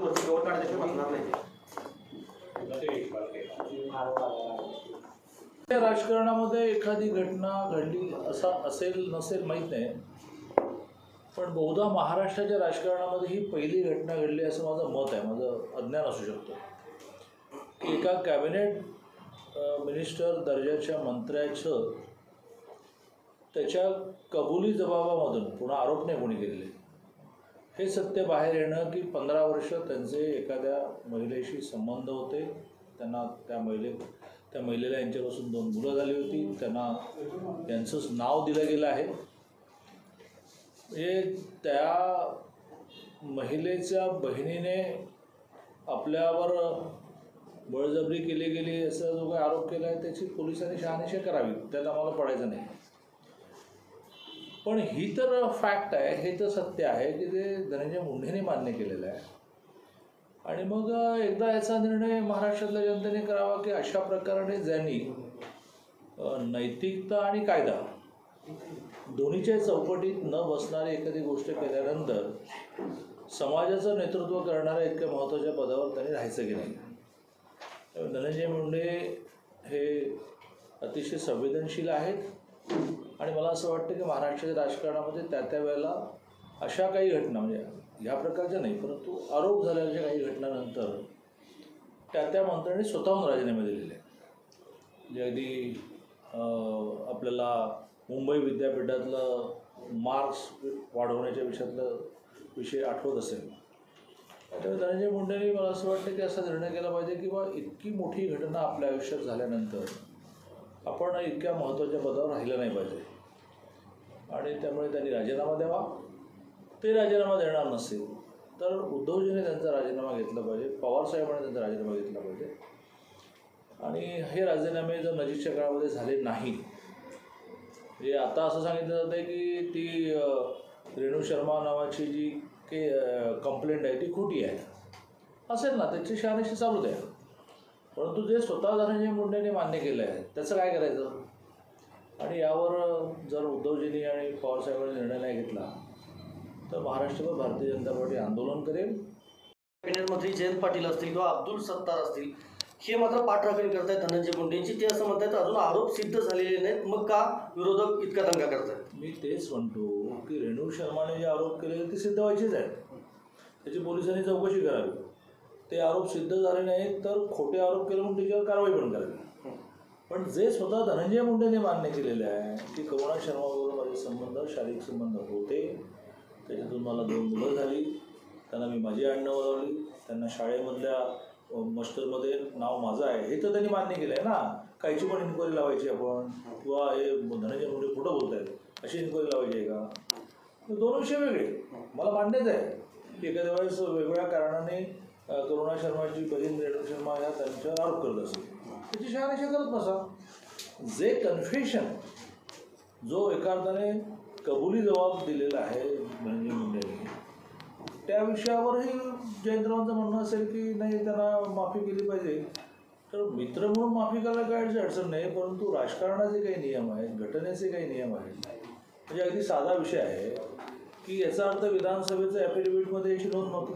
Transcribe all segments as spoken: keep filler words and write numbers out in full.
राजकारणामध्ये एखादी घटना घडली असा असेल नसेल माहीत नाही, पण बहुधा महाराष्ट्राच्या राजकारणामध्ये ही पहिली घटना घडली असं माझं मत आहे. माझं अज्ञान असू शकतं की एका कॅबिनेट मिनिस्टर दर्जाच्या मंत्र्याचं त्याच्या कबुली जबाबामधून पुन्हा आरोप नाही कोणी केलेले, हे सत्य बाहेर येणं की पंधरा वर्ष त्यांचे एखाद्या महिलेशी संबंध होते, त्यांना त्या महिले त्या महिलेला यांच्यापासून दोन मुलं झाली होती, त्यांना यांचंच नाव दिलं गेलं आहे. म्हणजे त्या महिलेच्या बहिणीने आपल्यावर बळजबरी केली गेली असा जो काही आरोप केला आहे त्याची पोलिसांनी शहानिशा करावी, त्यात आम्हाला पडायचं नाही. पण ही तर फॅक्ट आहे, हे तर सत्य आहे की ते धनंजय मुंडेंनी मान्य केलेलं आहे. आणि मग एकदा याचा निर्णय महाराष्ट्रातल्या जनतेने करावा की अशा प्रकारे ज्यांनी नैतिकता आणि कायदा दोन्हीच्या चौकटीत न बसणारी एखादी गोष्ट केल्यानंतर समाजाचं नेतृत्व करणाऱ्या इतक्या महत्त्वाच्या पदावर त्यांनी राहायचं की नाही. धनंजय मुंडे हे अतिशय संवेदनशील आहेत आणि मला असं वाटतं की महाराष्ट्राच्या राजकारणामध्ये त्या त्या वेळेला अशा काही घटना, म्हणजे ह्या प्रकारच्या नाही परंतु आरोप झालेल्या काही घटनानंतर त्या त्या मंत्र्यांनी स्वतःहून राजीनामे दिलेले. म्हणजे अगदी आपल्याला मुंबई विद्यापीठातलं मार्क्स वाढवण्याच्या विषयातलं विषय आठवत असेल, त्यामुळे धनंजय मुंडेंनी मला असं वाटतं की असा निर्णय केला पाहिजे की बा इतकी मोठी घटना आपल्या आयुष्यात झाल्यानंतर आपण इतक्या महत्त्वाच्या पदावर राहिलं नाही पाहिजे आणि त्यामुळे त्यांनी राजीनामा द्यावा. ते राजीनामा देणार नसेल तर उद्धवजीने त्यांचा राजीनामा घेतला पाहिजे, पवारसाहेबांनी त्यांचा राजीनामा घेतला पाहिजे. आणि हे राजीनामे जर नजीकच्या काळामध्ये झाले नाही, म्हणजे आता असं सांगितलं जातं आहे की ती रेणू शर्मा नावाची जी काही कंप्लेंट आहे ती खोटी आहे, असेल ना त्याची शहानिशा चालू द्या. परंतु जे स्वतः धनंजय मुंडेंनी मान्य केलं आहे त्याचं काय करायचं. आणि यावर जर उद्धवजींनी आणि पवारसाहेबांनी निर्णय नाही घेतला तर महाराष्ट्रभर भारतीय जनता पार्टी आंदोलन करेल. कॅबिनेट मंत्री जयंत पाटील असतील किंवा अब्दुल सत्तार असतील, हे मात्र पाठराखणी करतायत धनंजय मुंडेंची. ते असं म्हणतात अजून आरोप सिद्ध झालेले नाहीत, मग का विरोधक इतका दंगा करतात. मी तेच म्हणतो की रेणू शर्माने जे आरोप केले ते सिद्ध व्हायचेच आहेत, त्याची पोलिसांनी चौकशी करावी. ते आरोप सिद्ध झाले नाहीत तर खोटे आरोप केले म्हणून त्याच्यावर कारवाई पण करावी. पण जे स्वतः धनंजय मुंडेंनी मान्य केलेले आहे की करुणा शर्माबरोबर माझे संबंध शारीरिक संबंध होते, त्याच्यातून मला दोन मुलं झाली, त्यांना मी माझी आडनावं लावली, त्यांना शाळेमधल्या मास्टरमध्ये नाव माझं आहे, हे तर त्यांनी मान्य केलं आहे ना. कायची पण इन्क्वायरी लावायची आपण, किंवा हे धनंजय मुंडे खोटं बोलत आहेत अशी इन्क्वायरी लावायची आहे का. दोन विषय वेगळे. मला मान्यच आहे की एखाद्या वेळेस वेगवेगळ्या कारणाने करुणा शर्माची बहीण रेणू शर्मा ह्या त्यांच्यावर आरोप करत असेल, त्याची शहानिशा करत नसा. जे कन्फेशन जो एका अर्थाने कबुली जबाब दिलेला आहे धनंजय मुंडेंनी, त्या विषयावरही जयंतरावांचं म्हणणं असेल की नाही त्यांना माफी केली पाहिजे, तर मित्र म्हणून माफी करायला काहीच अडचण नाही. परंतु राजकारणाचे काही नियम आहेत, घटनेचे काही नियम आहेत. म्हणजे अगदी साधा विषय आहे की याचा अर्थ विधानसभेचं ॲफिडेव्हिटमध्ये याची नोंद नव्हती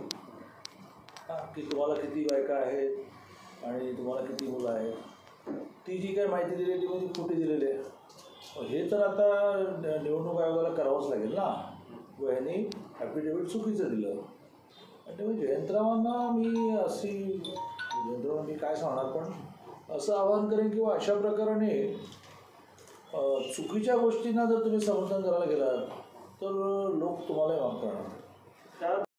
हां की तुम्हाला किती बायका आहेत आणि तुम्हाला किती मुलं आहेत, ती जी काही माहिती दिलेली ती खोटी दिलेली आहे. हे तर आता निवडणूक आयोगाला करावंच लागेल ना, व ह्यांनी ॲफिडेव्हिट चुकीचं दिलं. आणि त्यामुळे जयंतरावांना मी अशी जयंतराव मी काय सांगणार, पण असं आवाहन करेन किंवा अशा प्रकाराने चुकीच्या गोष्टींना जर तुम्ही समर्थन करायला गेलात तर लोक तुम्हालाही माफ करणार.